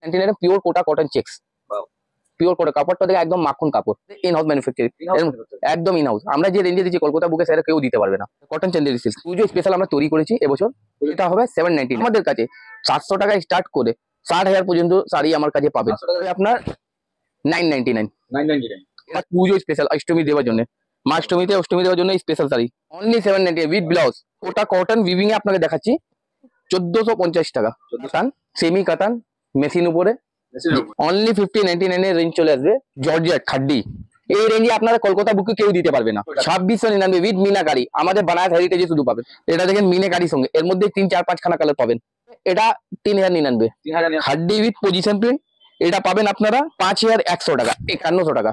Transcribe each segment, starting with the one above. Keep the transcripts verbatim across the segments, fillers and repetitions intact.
এটা pure Kota cotton checks, pure Kota কাপড়টা দেখে একদম মাখন কাপড়, ইন হাউস ম্যানুফ্যাকচারিং, একদম ইন হাউস। আমরা যে রেঞ্জে দিচ্ছি কলকাতা বুকে সেটা কেউ দিতে পারবে না। Cotton Chanderi silk Pujo special আমরা তৈরি করেছি এবছর, এটা হবে সেভেন নাইনটি। আমাদের কাছে সাতশো টাকায় স্টার্ট করে ষাট হাজার পর্যন্ত শাড়ি আমার কাছে পাবেন আপনার নাইন নাইনটি নাইন। এটা পুজো স্পেশাল অষ্টমী দেওয়ার জন্য, মা অষ্টমীতে অষ্টমী দেওয়ার জন্য special sari only seven ninety with blouse. ওটা কটন উইভিং এ আপনাকে দেখাচ্ছি চোদ্দশো পঞ্চাশ টাকা, সেমি কাতান মেশিন উপরে অনলি ফিফটি নাইনটি নাইন এর রেঞ্জ চলে আসবে। জর্জেট খাড্ডি এই রেঞ্জে আপনারা কলকাতা বুকে কেউ দিতে পারবে না। ছাব্বিশশো নিরানব্বই উইথ মিনাকারি, আমাদের বানারস হেরিটেজে শুধু পাবেন। এটা দেখেন মিনাকারির সঙ্গে, এর মধ্যে তিন চার পাঁচ খানা কালার পাবেন। এটা তিন হাজার নিরানব্বই খাড্ডি উইথ পজিশন প্রিন্ট, এটা পাবেন আপনারা পাঁচ হাজার একশো টাকা, একান্নশো টাকা।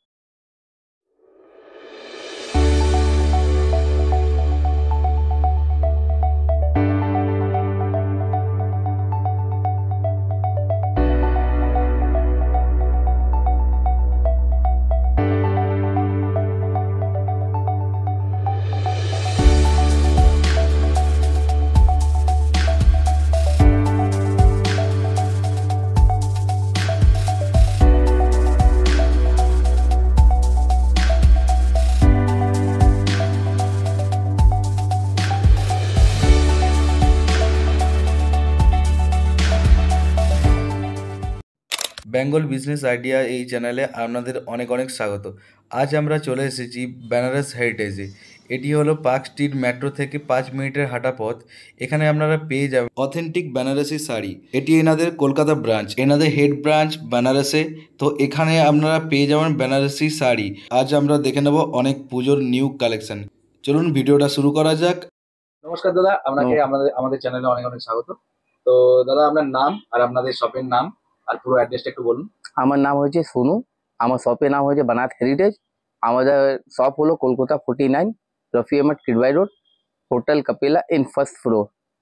বেঙ্গল বিজনেস আইডিয়া এই চ্যানেলে আপনাদের অনেক অনেক স্বাগত। আজ আমরা চলে এসেছি বেনারস হেরিটেজে। এটি হলো পার্ক স্ট্রিট মেট্রো থেকে পাঁচ মিনিটের হাঁটা পথ। এখানে আপনারা পেয়ে যাবেন অথেন্টিক বেনারসি শাড়ি। এটি এনাদের কলকাতা ব্রাঞ্চ, এনাদের হেড ব্রাঞ্চ বেনারসে। তো এখানে আপনারা পেয়ে যাবেন বেনারসি শাড়ি। আজ আমরা দেখে নেব অনেক পুজোর নিউ কালেকশন। চলুন ভিডিওটা শুরু করা যাক। নমস্কার দাদা, আপনাকে আমাদের আমাদের চ্যানেলে অনেক অনেক স্বাগত। তো দাদা আপনার নাম আর আপনাদের শপের নাম আর পুরো অ্যাড্রেসটা একটু বলুন। আমার নাম হচ্ছে সোনু, আমার শপের নাম হচ্ছে বানারস হেরিটেজ। আমাদের শপ হলো Kolkata forty nine Rafi Ahmed Kidwai road, hotel Kapila in first floor.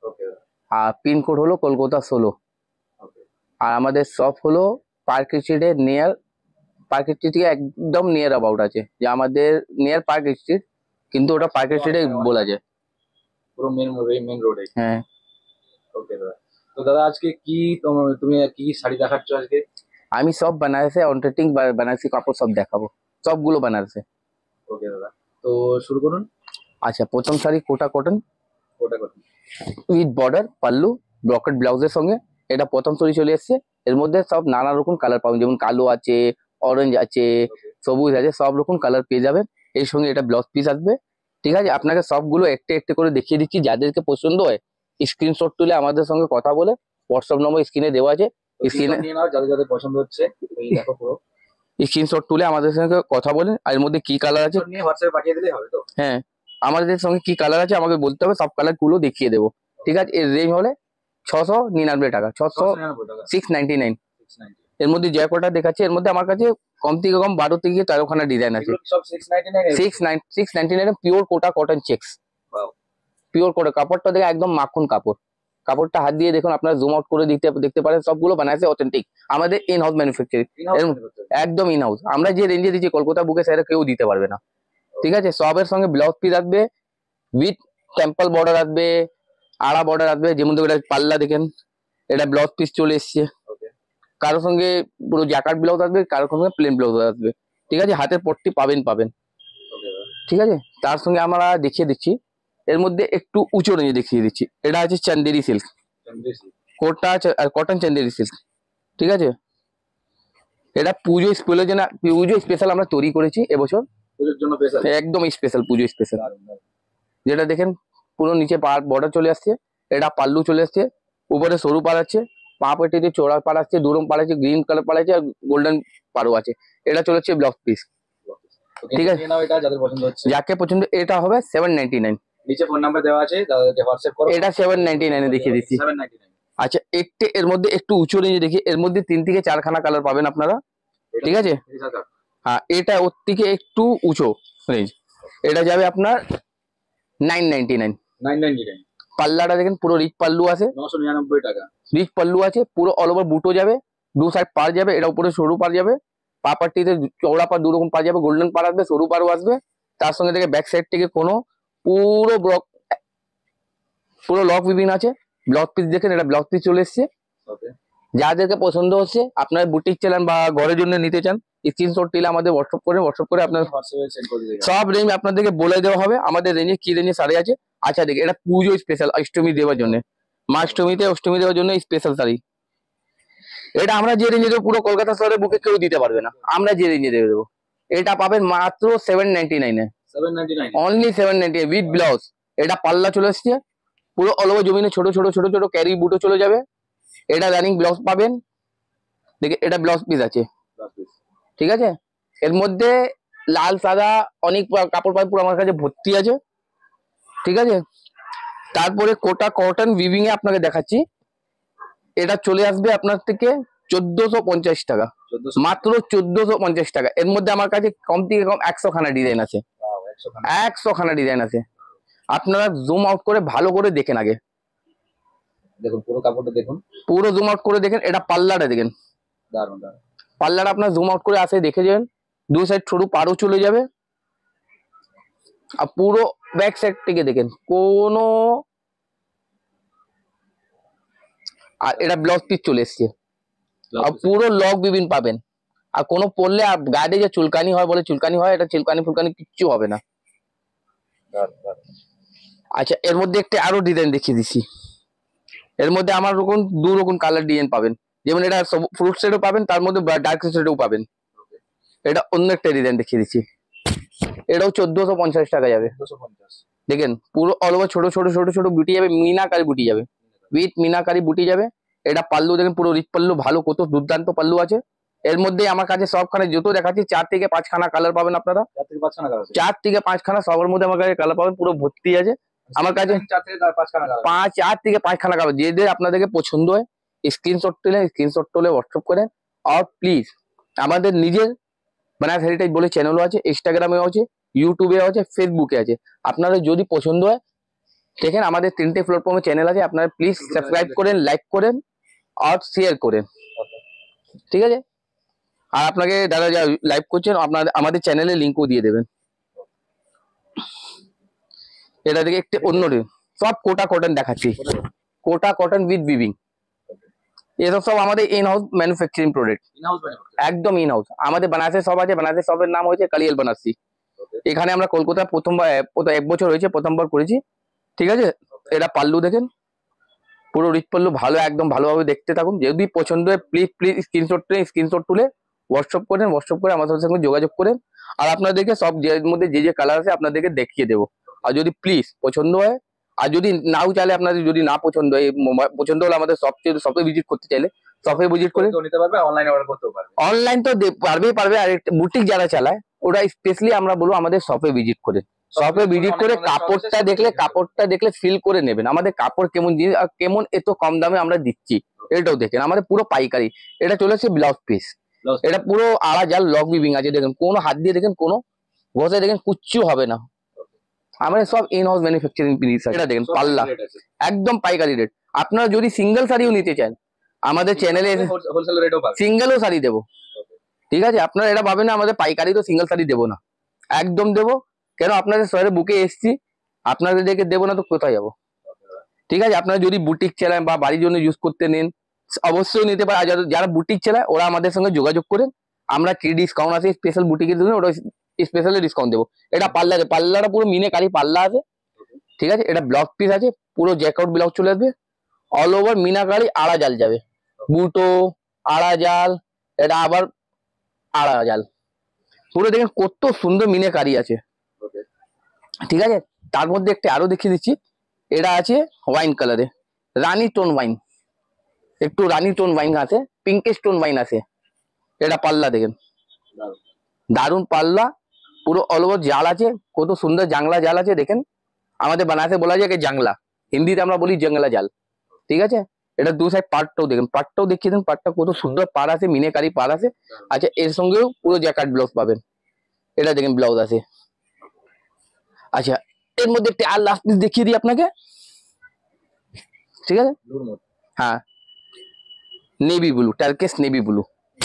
আর পিনকোড হলো কলকাতা ষোলো। আর আমাদের শপ হলো পার্ক স্ট্রিটের নিয়ার, পার্ক স্ট্রিট থেকে একদম নিয়ার অ্যাবাউট আছে, যে আমাদের নিয়ার পার্ক স্ট্রিট, কিন্তু ওটা পার্ক স্ট্রিটে বলা যায়, পুরো মেন মেন রোডে। হ্যাঁ। ওকে দাদা, তো দাদা আজকে কি তুমি কি শাড়ি দেখাচ্ছ আজকে? আমি সব বানারসে অনটেটিং বানারসি কাপড় সব দেখাবো, সবগুলো বানারসে। ওকে দাদা, তো শুরু করুন। আচ্ছা, প্রথম sari Kota cotton, Kota cotton with border pallu brocade ব্লাউজের সঙ্গে, এটা প্রথম শাড়ি চলে এসছে। এর মধ্যে সব নানা রকম কালার পাবেন, যেমন কালো আছে, অরেঞ্জ আছে, সবুজ আছে, সব রকম কালার পেয়ে যাবেন। এর সঙ্গে এটা ব্লাউজ পিস আসবে। ঠিক আছে, আপনাকে সবগুলো একটু একটু করে দেখিয়ে দিচ্ছি। যাদেরকে পছন্দ হয় স্ক্রিনশট তুলে আমাদের সঙ্গে কথা বলে, হোয়াটসঅ্যাপ নম্বর স্ক্রিনে দেওয়া আছে, স্ক্রিনে যাদের যাদের পছন্দ হচ্ছে দেখো পুরো স্ক্রিনশট তুলে আমাদের সঙ্গে কথা বলেন। আর এর মধ্যে কি কালার আছে নিয়ে হোয়াটসঅ্যাপে পাঠিয়ে দিলে হবে তো? হ্যাঁ, আমাদের সঙ্গে কি কালার আছে আমাকে বলতে হবে, সব কালার গুলো দেখিয়ে দেবো। ঠিক আছে, এর রেঞ্জ হলে ছশো নিরানব্বই টাকা, ছশো সিক্স নাইনটি নাইন। এর মধ্যে যে কটা দেখাচ্ছে এর মধ্যে আমার কাছে কম থেকে কম বারো থেকে তেরোখানা ডিজাইন আছে। Six nine six ninety nine pure Kota cotton checks, pure Kota কাপড়টা দেখে একদম মাখন কাপড়। কাপড়টা হাত দিয়ে দেখুন, আপনারা জুম আউট করে দেখতে দেখতে পারেন, সবগুলো বানাইছে অথেন্টিক, আমাদের ইন হাউস ম্যানুফ্যাকচারিং, একদম ইন হাউস। আমরা যে রেঞ্জে দিচ্ছি কলকাতা বুকে সেটা কেউ দিতে পারবে না। ঠিক আছে, সবের সঙ্গে ব্লাউজ পিস আসবে, উইথ টেম্পল বর্ডার আসবে, আড়া বর্ডার আসবে। যেমন এটা পাল্লা দেখেন, এটা ব্লাউজ পিস চলে এসছে। কারোর সঙ্গে পুরো জ্যাকার্ড ব্লাউজ আসবে, কারোর সঙ্গে প্লেন ব্লাউজ আসবে। ঠিক আছে, হাতের পট্টি পাবেন পাবেন ঠিক আছে, তার সঙ্গে আমরা দেখিয়ে দিচ্ছি। এর মধ্যে একটু উঁচু রেঞ্জে দেখিয়ে দিচ্ছি। এটা আছে চান্দেরি সিল্ক, কোটটা আর কটন চান্দেরি সিল্ক। ঠিক আছে, এটা পুজো স্পেশালের জন্য, পুজো স্পেশাল আমরা তৈরি করেছি এবছর, পুজোর জন্য স্পেশাল, একদম স্পেশাল পুজো স্পেশাল। যেটা দেখেন পুরো নিচে বর্ডার চলে আসছে, এটা পাল্লু চলে আসছে, উপরে সরু পাড় আছে, পা পেটিতে চোড়া পাড় আছে, দুরম পাড় আছে, গ্রিন কালার পাড় আছে, আর গোল্ডেন পাড়ও আছে। এটা চলে হচ্ছে ব্লাউজ পিস। ঠিক আছে, যাদের পছন্দ হচ্ছে, যাকে পছন্দ, এটা হবে সেভেন নাইনটি নাইন। নিচে ফোন নাম্বার দেওয়া আছে, তাদেরকে হোয়াটসঅ্যাপ করো। এটা সেভেন নাইনটি নাইন এ দেখিয়ে দিচ্ছি। আচ্ছা, একটু এর মধ্যে একটু উঁচু রেঞ্জে দেখি, এর মধ্যে তিন থেকে চারখানা কালার পাবেন আপনারা। ঠিক আছে, হ্যাঁ, এটা ওর থেকে একটু উঁচু রেঞ্জ, এটা যাবে আপনার নাইন নাইনটি নাইন। পাল্লাটা দেখেন পুরো রিচ পাল্লু আছে, নশো নিরানব্বই টাকা রিচ পাল্লু আছে, পুরো অল ওভার বুটো যাবে, দু সাইড পার যাবে, এটা উপরে সরু পার যাবে, পা পাট্টিতে চওড়া পার দু রকম পার যাবে, গোল্ডেন পার আসবে, সরু পারও আসবে। তার সঙ্গে থেকে ব্যাক সাইড থেকে কোনো পুরো ব্লক, পুরো লক উইভিং আছে। ব্লাউজ পিস দেখেন, এটা ব্লাউজ পিস চলে এসছে। যাদেরকে পছন্দ হচ্ছে আপনার বুটিক চালান বা ঘরের জন্য নিতে চান, স্ক্রিনশট দিলে আমাদের হোয়াটসঅ্যাপ করে হোয়াটসঅ্যাপ করে আপনার হোয়াটসঅ্যাপে সেন্ড করে দিতে সব রেঞ্জ আপনাদেরকে বলে দেওয়া হবে আমাদের রেঞ্জে কি রেঞ্জে শাড়ি আছে। আচ্ছা দেখে এটা পুজো স্পেশাল অষ্টমী দেওয়ার জন্য, মা অষ্টমীতে অষ্টমী দেওয়ার জন্য স্পেশাল শাড়ি। এটা আমরা যে রেঞ্জে দেবো পুরো কলকাতা শহরে বুকে কেউ দিতে পারবে না, আমরা যে রেঞ্জে দিয়ে দেবো। এটা পাবেন মাত্র সেভেন নাইনটি নাইনে, seven ninety nine only seven ninety with blouse. এটা পাল্লা চলে এসছে পুরো অল ওভার জমিনে, ছোট ছোট ছোট ছোট ক্যারি বুটো চলে যাবে। এটা রানিং ব্লাউজ পাবেন, দেখে এটা ব্লাউজ পিস আছে, ঠিক আছে। এর মধ্যে লাল সাদা অনেক পা- কাপড় পাই পুরো আমার কাছে ভর্তি আছে, ঠিক আছে। তারপরে কোটা কটন উইভিং এ আপনাকে দেখাচ্ছি, এটা চলে আসবে আপনার থেকে চোদ্দশো পঞ্চাশ টাকা, চোদ্দশো মাত্র চোদ্দশো পঞ্চাশ টাকা। এর মধ্যে আমার কাছে কম থেকে কম একশো খানা ডিজাইন আছে, একশো একশো খানা ডিজাইন আছে। আপনারা জুম আউট করে ভালো করে দেখেন আগে, দেখুন পুরো কাপড়টা দেখুন, পুরো জুম আউট করে দেখেন। এটা পাল্লাটা দেখেন, দারুণ দারুণ। পাল্লাটা আপনার জুম আউট করে আসে দেখে যাবেন, দু সাইড সরু পারও চলে যাবে। আর পুরো ব্যাক সাইড থেকে দেখেন কোনো, আর এটা ব্লাউজ পিস চলে এসছে, আর পুরো লক বিবিন পাবেন। আর কোনো পরলে গায়ে যে চুলকানি হয় বলে চুলকানি হয়, এটা চুলকানি ফুলকানি কিচ্ছু হবে না। দারুণ, দারুণ। আচ্ছা এর মধ্যে একটা আরো ডিজাইন দেখিয়ে দিচ্ছি। এর মধ্যে আমার রকম দু রকম কালার ডিজাইন পাবেন, যেমন এটা ফ্রুট সেটও পাবেন, তার মধ্যে ডার্ক সেটও পাবেন। এটা অন্য একটা ডিজাইন দেখিয়ে দিচ্ছি, এটাও চোদ্দশো পঞ্চাশ টাকা যাবে। দুশো পঞ্চাশ। দেখেন পুরো অল ওভার ছোট ছোট ছোট ছোট বুটি যাবে, মিনাকারি বুটি যাবে, উইথ মিনাকারি বুটি যাবে। এটা পাল্লু দেখেন পুরো রিচ পাল্লু, ভালো কত দুর্দান্ত পাল্লু আছে। এর মধ্যে আমার কাছে সবখানে জুতো দেখাচ্ছি, চার থেকে পাঁচখানা কালার পাবেন আপনারা, চার থেকে পাঁচখানা কালার আছে। চার থেকে পাঁচখানা সবার মধ্যে আমার কাছে কালার পাবেন, পুরো ভর্তি আছে আমার কাছে। চার থেকে পাঁচখানা কালার। পাঁচ চার থেকে পাঁচখানা কালার, যে যে আপনাদেরকে পছন্দ হয় স্ক্রিনশট তুলে স্ক্রিনশট তুলে হোয়াটসঅ্যাপ করেন। আর প্লিজ আমাদের নিজের বানারস হেরিটেজ বলে চ্যানেলও আছে, ইনস্টাগ্রামে আছে, ইউটিউবে আছে, ফেসবুকে আছে। আপনাদের যদি পছন্দ হয় দেখেন আমাদের তিনটে প্ল্যাটফর্মে চ্যানেল আছে, আপনারা প্লিজ সাবস্ক্রাইব করেন, লাইক করেন আর শেয়ার করেন, ঠিক আছে। আর আপনাকে দাদা যা লাইভ করছেন আপনাদের আমাদের চ্যানেলে লিঙ্কও দিয়ে দেবেন। এটা থেকে একটু অন্য রে- সব কোটা কটন দেখাচ্ছি, কোটা কটন উইথ বিবিং। এসব সব আমাদের in house manufacturing product, in house manufacture. একদম ইন হাউস। আমাদের বানারসে সব আছে, বানারসে সবের নাম হয়েছে কালিয়াল বানারসি। এখানে আমরা কলকাতা প্রথমবার প্রথম এক বছর হয়েছে প্রথমবার করেছি, ঠিক আছে। এটা পাল্লু দেখেন পুরো রিচ পাল্লু, ভালো একদম ভালোভাবে দেখতে থাকুন। যদি পছন্দ হয় প্লিজ প্লিজ স্ক্রিনশট স্ক্রিনশট তুলে হোয়াটসঅ্যাপ করেন, হোয়াটসঅ্যাপ করে আমাদের সঙ্গে যোগাযোগ করেন। আর আপনাদেরকে সব যে মধ্যে যে যে কালার আছে আপনাদেরকে দেখিয়ে দেবো। আর যদি প্লিজ পছন্দ হয়, আর যদি নাও চাইলে আপনাদের যদি না পছন্দ হয়, মোবাইল পছন্দ হলে আমাদের শপে শপে ভিজিট করতে চাইলে শপে ভিজিট করে কেউ নিতে পারবে, অনলাইনে অর্ডার করতেও পারবে। অনলাইন তো দে- পারবেই পারবে। আর বুটিক যারা চালায় ওরা স্পেশালি আমরা বলবো আমাদের শপে ভিজিট করে, শপে ভিজিট করে অনেক- অনেক কাপড়টা shop আছে, দেখলে সেটা কাপড়টা দেখলে ফিল করে নেবেন আমাদের কাপড় কেমন জিনিস আর কেমন এত কম দামে আমরা দিচ্ছি, এটাও দেখেন। আমাদের পুরো পাইকারি। এটা চলেছে ব্লাউজ পিস, Blouse এটা পুরো আড়া জাল লক বিবিং আছে, দেখেন কোনো হাত দিয়ে দেখেন কোনো ঘষে দেখেন কুচ্ছু হবে না। আমাদের সব ইন হাউস ম্যানুফ্যাকচারিং জিনিস আছে। এটা দেখেন সব পাল্লা rate আছে। একদম পাইকারি রেট। আপনারা যদি সিঙ্গেল শাড়িও নিতে চান আমাদের চ্যানেলে হোলসেল রেটও পাবে। সিঙ্গেলও শাড়ি দেবো, ঠিক আছে। আপনারা এটা পাবেন না আমাদের পাইকারি তো সিঙ্গেল শাড়ি দেবো না, একদম দেবো। কেন আপনাদের শহরে বুকে এসছি, আপনাদেরকে দেবো না তো কোথায় যাবো, ঠিক আছে। আপনারা যদি বুটিক চালান বা বাড়ির জন্য ইউজ করতে নেন অবশ্যই নিতে পারে। আর যারা- যারা বুটিক চালায় ওরা আমাদের সঙ্গে যোগাযোগ করেন, আমরা কি ডিসকাউন্ট আছে স্পেশাল বুটিকের জন্য ওটা স্পেশালি ডিসকাউন্ট দেবো। এটা পাল্লা আছে, পাল্লাটা পুরো মিনে কারি পাল্লা আছে, ঠিক আছে। এটা ব্লাউজ পিস আছে, পুরো জ্যাকআউট ব্লাউজ চলে আসবে, অল ওভার মিনাকারি আড়া জাল যাবে, বুটো আড়া জাল, এটা আবার আড়া জাল, পুরো দেখেন কত সুন্দর মিনাকারি আছে, Okay. ঠিক আছে। তার মধ্যে একটা আরো দেখিয়ে দিচ্ছি, এটা আছে ওয়াইন কালারে, রানী টোন ওয়াইন, একটু রানী টোন ওয়াইন আছে, পিঙ্কেশ টোন ওয়াইন আছে। এটা পাল্লা দেখেন দারুণ। দারুন পাল্লা, পুরো অল ওভার জাল আছে, কত সুন্দর জাংলা জাল আছে দেখেন। আমাদের বানাতে বলা যায় কি জাংলা, হিন্দিতে আমরা বলি জাংলা জাল, ঠিক আছে। এটা দু সাইড পার্টটাও দেখেন, পার্টটাও দেখিয়ে দেন, পার্টটা কত সুন্দর পার আছে, মিনেকারি পার আছে। আচ্ছা এর সঙ্গেও পুরো জ্যাকেট ব্লাউজ পাবেন, এটা দেখেন ব্লাউজ আছে। আচ্ছা এর মধ্যে একটা আর লাস্ট পিস দেখিয়ে দিই আপনাকে, ঠিক আছে। ব্লুর মধ্যে। হ্যাঁ navy blue, Turkish navy blue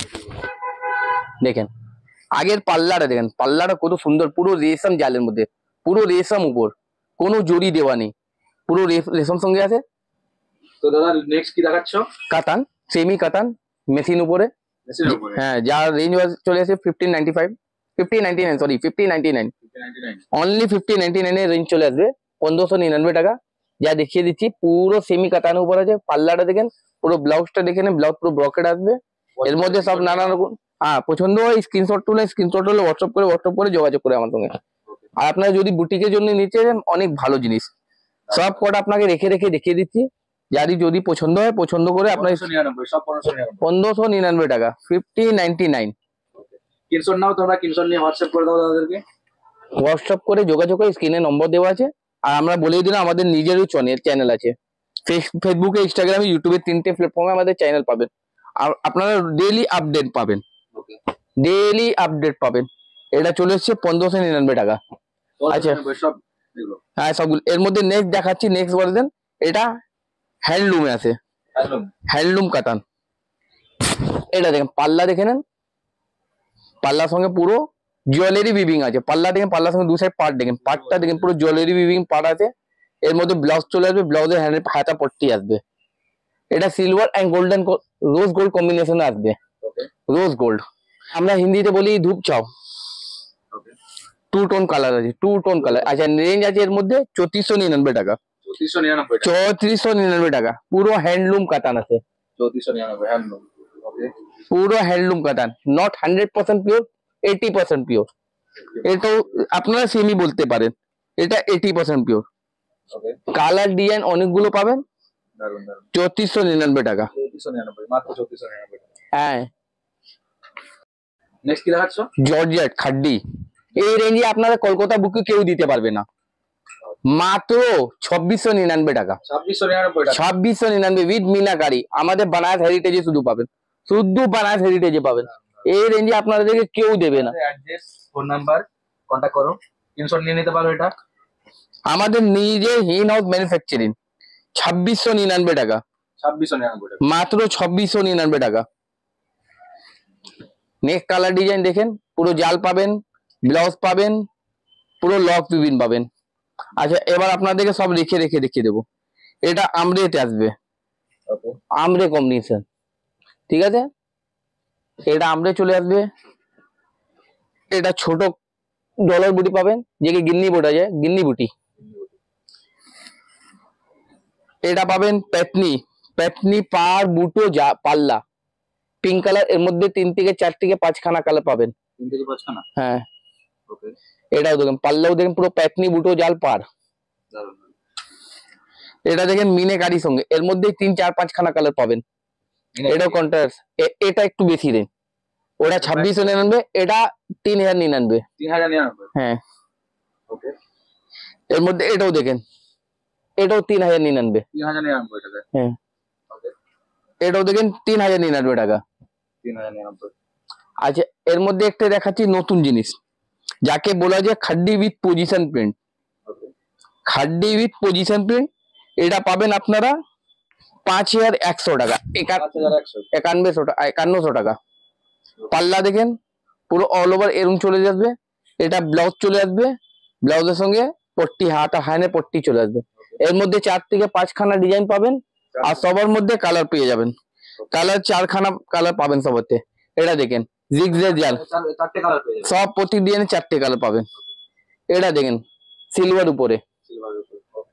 দেখেন। আগের পাল্লাটা দেখেন, পাল্লাটা কত সুন্দর, পুরো রেশম জালের মধ্যে, পুরো রেশম উপর, কোনো জড়ি দেওয়া নেই, পুরো রে- রেশম সঙ্গে আছে। তো দাদা নেক্সট কি দেখাচ্ছ? কাতান সেমি কাতান মেশিন উপরে, মেশিনের উপরে হ্যাঁ, যার রেঞ্জ চলে আসে fifteen ninety five fifteen ninety nine sorry fifteen ninety nine ninety nine. Only fifteen ninety nine এর রেঞ্জ চলে আসবে, পনেরোশো নিরানব্বই টাকা। যা দেখিয়ে দিচ্ছি পুরো সেমি কাতানের উপর আছে। পাল্লাটা দেখেন, পুরো ব্লাউজটা দেখে নেন, ব্লাউজ পুরো ব্রকেট আসবে। এর মধ্যে সব নানা রকম, হ্যাঁ, পছন্দ হয় স্ক্রিনশট তুলে স্ক্রিনশট হলে হোয়াটসঅ্যাপ করে হোয়াটসঅ্যাপ করে যোগাযোগ করে আমার সঙ্গে। আর আপনারা যদি বুটিকের জন্য নিতে চান, অনেক ভালো জিনিস, সব কটা আপনাকে রেখে রেখে দেখিয়ে দিচ্ছি। যারই যদি পছন্দ হয়, পছন্দ করে আপনার পনেরোশো নিরানব্বই, সব পনেরোশো নিরানব্বই। পনেরোশো নিরানব্বই টাকা ফিফটিন নাইনটি নাইন। স্ক্রিনশট নাও তোমরা, স্ক্রিনশট নিয়ে হোয়াটসঅ্যাপ করে দাও তাদেরকে। হোয়াটসঅ্যাপ করে যোগাযোগ করে স্ক্রিনে নম্বর দেওয়া আছে। আর আমরা বলে দিলাম আমাদের নিজেরও চ্যানেল চ্যানেল আছে, ফেসবুকে, ইনস্টাগ্রামে, ইউটিউবে, তিনটে প্ল্যাটফর্মে আমাদের চ্যানেল পাবেন। আর আপনারা ডেইলি আপডেট পাবেন, ওকে, ডেইলি আপডেট পাবেন। এটা চলে এসছে পনেরোশো নিরানব্বই টাকা। আচ্ছা, সব এগুলো হ্যাঁ, সবগুলো। এর মধ্যে নেক্সট দেখাচ্ছি, নেক্সট ভার্সন। এটা হ্যান্ডলুমে আছে, একদম হ্যান্ডলুম কাতান। এটা দেখেন, পাল্লা দেখে নেন, পাল্লার সঙ্গে পুরো জুয়েলারি উইভিং আছে। পাল্লা দেখেন, পাল্লার সঙ্গে দু সাইড পার্ট দেখেন, পার্টটা দেখেন পুরো জুয়েলারি উইভিং পার্ট আছে। এর মধ্যে ব্লাউজ চলে আসবে, ব্লাউজের হ্যান্ডের হাতা পট্টি আসবে। এটা silver and golden rose gold কম্বিনেশনে আসবে, ওকে রোজ গোল্ড। আমরা হিন্দিতে বলি ধূপ চাও। ওকে। টু টোন কালার আছে, টু টোন কালার। আচ্ছা, রেঞ্জ আছে এর মধ্যে চৌত্রিশশো নিরানব্বই টাকা, চৌত্রিশশো নিরানব্বই টাকা, চৌত্রিশশো নিরানব্বই টাকা। পুরো হ্যান্ডলুম কাতান আছে, চৌত্রিশশো নিরানব্বই হ্যান্ডলুম। ওকে, পুরো handloom katan, not hundred percent pure, eighty percent pure. এটাও আপনারা সেমি বলতে পারেন, এটা eighty percent pure. Okay, colour design অনেকগুলো পাবেন, দারুন দারুন। চৌত্রিশশো নিরানব্বই টাকা। চৌত্রিশশো নিরানব্বই, মাত্র চৌত্রিশশো নিরানব্বই টাকা। হ্যাঁ, নেক্সট কি দেখাচ্ছ? জর্জেট খাড্ডি। এই রেঞ্জে আপনারা কলকাতা বুকে কেউ দিতে পারবে না, মাত্র ছাব্বিশশো নিরানব্বই টাকা। ছাব্বিশশো নিরানব্বই টাকা, ছাব্বিশশো নিরানব্বই উইথ মিনাকারি। আমাদের বানারস হেরিটেজে শুধু পাবেন, শুধু বানারস হেরিটেজে পাবেন। এই রেঞ্জে আপনাদেরকে কেউ দেবে না। অ্যাড্রেস, ফোন নাম্বার, কন্ট্যাক্ট করো, স্ক্রিনশট নিয়ে নিতে পারো। এটা আমাদের নিজে ইন হাউস ম্যানুফ্যাকচারিং, ছাব্বিশশো নিরানব্বই টাকা, ছাব্বিশশো নিরানব্বই টাকা। মাত্র ছাব্বিশশো নিরানব্বই টাকা। নেক্সট কালার ডিজাইন দেখেন, পুরো জাল পাবেন, ব্লাউজ পাবেন, পুরো লক বিবিন পাবেন। আচ্ছা, এবার আপনাদেরকে সব রেখে রেখে দেখিয়ে দেবো। এটা আমরেতে আসবে, ওকে, আমরে কম্বিনেশন, ঠিক আছে। এটা আমরে চলে আসবে। এটা ছোট ডলার বুটি পাবেন, যেকে গিন্নি বোটা যায়, গিন্নি বুটি। এটা পাবেন প্যাটনি, প্যাটনি পার বুটো যা পাল্লা, পিঙ্ক কালার। এর মধ্যে তিন থেকে চার থেকে পাঁচখানা কালার পাবেন। তিন থেকে পাঁচখানা, হ্যাঁ, ওকে, এটাও দেখেন, পাল্লাও দেখেন পুরো প্যাটনি বুটো জাল পার। দারুন। এটা দেখেন মিনেকারির সঙ্গে, এর মধ্যে তিন চার পাঁচখানা কালার পাবেন। এটাও কন্ট্রাস্ট, এটা একটু বেশি রেঞ্জ। ওটা ছাব্বিশশো নিরানব্বই, এটা তিন হাজার নিরানব্বই। তিন হাজার নিরানব্বই, হ্যাঁ, ওকে, এর মধ্যে এটাও দেখেন, এটাও তিন হাজার নিরানব্বই। তিন হাজার নিরানব্বই টাকা, হ্যাঁ, ওকে, এটাও দেখেন তিন হাজার নিরানব্বই টাকা। তিন হাজার নিরানব্বই। আচ্ছা, এর মধ্যে একটা দেখাচ্ছি নতুন জিনিস, যাকে বলা যায় khaddi with position print. Okay, khaddi with position print, এটা পাবেন আপনারা পাঁচ হাজার একশো টাকা, একা- পাঁচ হাজার একশো, একানব্বইশো টাকা, একান্নশো টাকা। পাল্লা দেখেন পুরো অল ওভার এরুম চলে আসবে। এটা ব্লাউজ চলে আসবে, ব্লাউজের সঙ্গে পট্টি, হাতা হাইনে পট্টি চলে আসবে। এর মধ্যে চার থেকে পাঁচখানা ডিজাইন পাবেন, আর সবার মধ্যে কালার পেয়ে যাবেন। কালার চারখানা কালার পাবেন সবাতে। এটা দেখেন জিগজ্যাগ জাল, চার- চারটে কালার পেয়ে যাবে। সব প্রতি ডিজাইনে চারটে কালার পাবেন। এটা দেখেন সিলভার উপরে, সিলভার উপর, ওকে,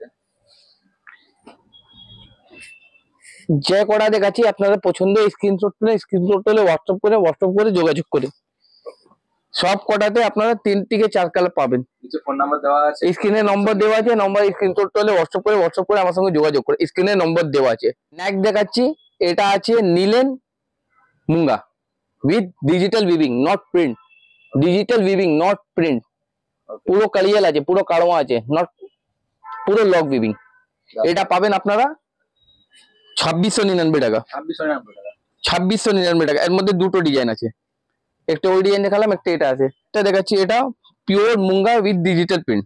যে কটা দেখাচ্ছি আপনারা পছন্দ স্ক্রিনশট তুলে স্ক্রিনশট তুলে হোয়াটসঅ্যাপ করে হোয়াটসঅ্যাপ করে যোগাযোগ করে। সব কটাতে আপনারা তিন থেকে চার কালার পাবেন। নিচে ফোন নাম্বার দেওয়া আছে, স্ক্রিনে নম্বর দেওয়া আছে, নম্বর স্ক্রিনশট তুলে হোয়াটসঅ্যাপ করে হোয়াটসঅ্যাপ করে আমার সঙ্গে যোগাযোগ করে। স্ক্রিনে নম্বর দেওয়া আছে। নেক্সট দেখাচ্ছি, এটা আছে নীলেন Munga with digital weaving, not print, digital weaving not print. পুরো কালিয়াল আছে, পুরো কারোয়া আছে, নট পুরো লক উইভিং। এটা পাবেন আপনারা ছাব্বিশশো নিরানব্বই টাকা, ছাব্বিশশো নিরানব্বই টাকা, ছাব্বিশশো নিরানব্বই টাকা। এর মধ্যে দুটো ডিজাইন আছে, একটা ওই ডিজাইন দেখালাম, একটা এটা আছে। এটা দেখাচ্ছি, এটা pure Munga with digital print,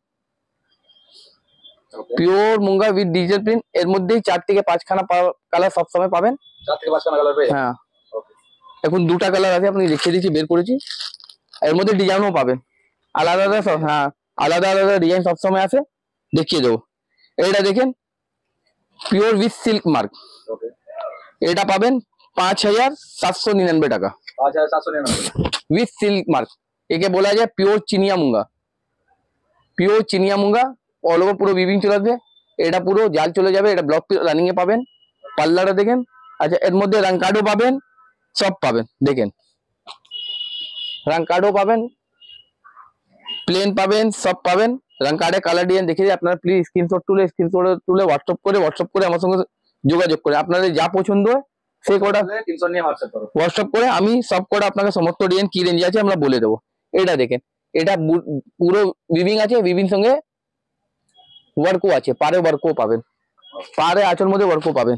okay, pure Munga with digital print. এর মধ্যেই চার থেকে পাঁচখানা কালার সবসময় পাবেন। চার থেকে পাঁচখানা কালার পেয়ে যাবে। হ্যাঁ, ওকে, এখন দুটা কালার আছে, আপনি দেখিয়ে দিচ্ছি, বের করেছি। এর মধ্যে ডিজাইনও পাবেন আলাদা আলাদা সব। হ্যাঁ, আলাদা আলাদা ডিজাইন সবসময় আছে, দেখিয়ে দেবো। এটা দেখেন pure with silk mark, okay, এটা পাবেন পাঁচ হাজার সাতশো নিরানব্বই টাকা পাঁচ হাজার সাতশো নিরানব্বই উইথ সিল্ক মার্ক। একে বলা যায় pure Chiniya Munga, pure Chiniya Munga all over পুরো বিবিং চলে আসবে। এটা পুরো জাল চলে যাবে, এটা ব্লক রানিং এ পাবেন। পাল্লাটা দেখেন, আচ্ছা এর মধ্যে রাং কার্ডও পাবেন, সব পাবেন। দেখেন রাং কার্ডও পাবেন, প্লেন পাবেন, সব পাবেন। রাং কার্ডে কালার ডিজাইন দেখে দিয়ে আপনারা প্লিজ স্ক্রিনশট তুলে স্ক্রিনশট তুলে হোয়াটসঅ্যাপ করে হোয়াটসঅ্যাপ করে আমার সঙ্গে যোগাযোগ করে আপনাদের যা পছন্দ হয় সেই কটা তিনশো নিয়ে হোয়াটসঅ্যাপ করো। হোয়াটসঅ্যাপ করে আমি সব কটা আপনাকে সমস্ত ডিজাইন কি রেঞ্জ আছে আমরা বলে দেবো। এটা দেখেন, এটা বু- পুরো বিবিং আছে, বিবিং সঙ্গে ওয়ার্কও আছে, পারে ওয়ার্কও পাবেন, পারে আঁচল মধ্যে ওয়ার্কও পাবেন।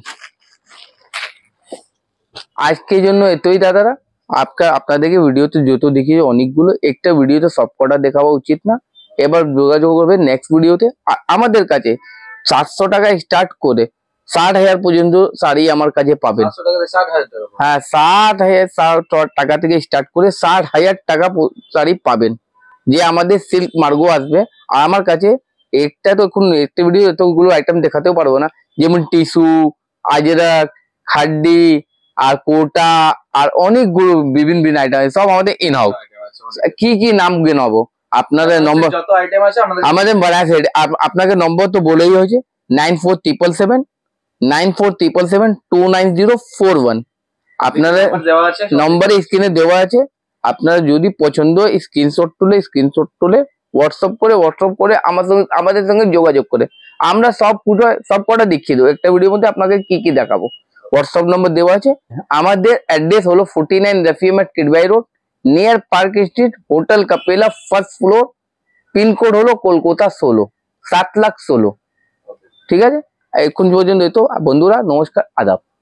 আজকের জন্য এতই দাদারা। আপনার আপনাদেরকে ভিডিওতে যত দেখিয়ে অনেকগুলো, একটা ভিডিওতে সব কটা দেখানো উচিত না। এবার যোগাযোগ করবেন নেক্সট ভিডিওতে। আমাদের কাছে চারশো টাকা স্টার্ট করে ষাট হাজার পর্যন্ত শাড়ি আমার কাছে পাবেন। পাঁচশো টাকা ষাট হাজার টাকা পড়বে। হ্যাঁ, ষাট হাজার ষাট টাকা থেকে স্টার্ট করে ষাট হাজার টাকা প- শাড়ি পাবেন, যে আমাদের সিল্ক মার্গো আসবে। আর আমার কাছে একটা তো এখন একটা ভিডিও এতগুলো আইটেম দেখাতেও পারবো না, যেমন টিস্যু, আজরাক, খাড্ডি আর কোটা আর অনেকগুলো বিভিন্ন বিভিন্ন আইটেম সব আমাদের ইন হাউস। কি কি নাম গেনাবো আপনাদের নম্বর, যত আইটেম আছে আমাদের আমাদের বারাস হেড। আপনাকে নম্বর তো বলেই হয়েছে, nine four triple seven nine four triple seven two nine zero four one. আপনাদের নাম্বার দেওয়া আছে। নম্বরে স্ক্রিনে দেওয়া আছে। আপনারা যদি পছন্দ স্ক্রিনশট তুলে স্ক্রিনশট তুলে হোয়াটসঅ্যাপ করে হোয়াটসঅ্যাপ করে আমার সঙ্গে আমাদের সঙ্গে যোগাযোগ করে আমরা সব পুরো সব কটা দেখিয়ে দেবো। একটা ভিডিওর মধ্যে আপনাকে কি কি দেখাবো, হোয়াটসঅ্যাপ নম্বর দেওয়া আছে। আমাদের অ্যাড্রেস হলো forty nine Rafi Ahmed Kidwai road, near park street, hotel Kapila, first floor. Pincode হলো কলকাতা ষোলো সাত লাখ ষোলো। ঠিক আছে, এখন পর্যন্ত তো বন্ধুরা নমস্কার, আদাব।